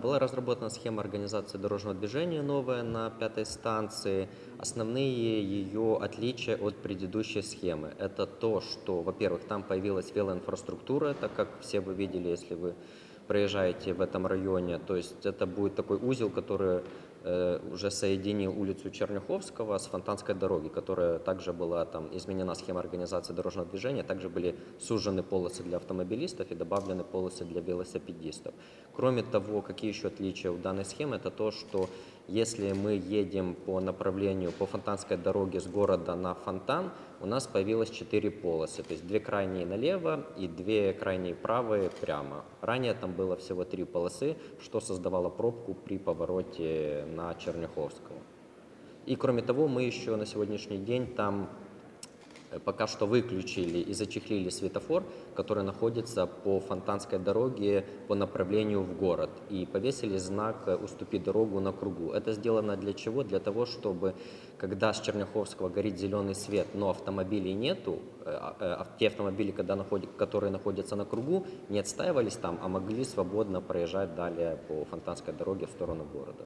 Была разработана схема организации дорожного движения новая на пятой станции. Основные ее отличия от предыдущей схемы — это то, что, во-первых, там появилась велоинфраструктура, так как все вы видели, если вы проезжаете в этом районе. То есть это будет такой узел, который уже соединил улицу Черняховского с Фонтанской дороги, которая также была там изменена схема организации дорожного движения, также были сужены полосы для автомобилистов и добавлены полосы для велосипедистов. Кроме того, какие еще отличия у данной схемы, это то, что если мы едем по направлению по Фонтанской дороге с города на Фонтан, у нас появилось 4 полосы, то есть 2 крайние налево и 2 крайние правые прямо. Ранее там было всего 3 полосы, что создавало пробку при повороте на Черняховского. И кроме того, мы еще на сегодняшний день там пока что выключили и зачехлили светофор, который находится по Фонтанской дороге по направлению в город, и повесили знак «Уступи дорогу на кругу». Это сделано для чего? Для того, чтобы, когда с Черняховского горит зеленый свет, но автомобилей нету, те автомобили, которые находятся на кругу, не отстаивались там, а могли свободно проезжать далее по Фонтанской дороге в сторону города.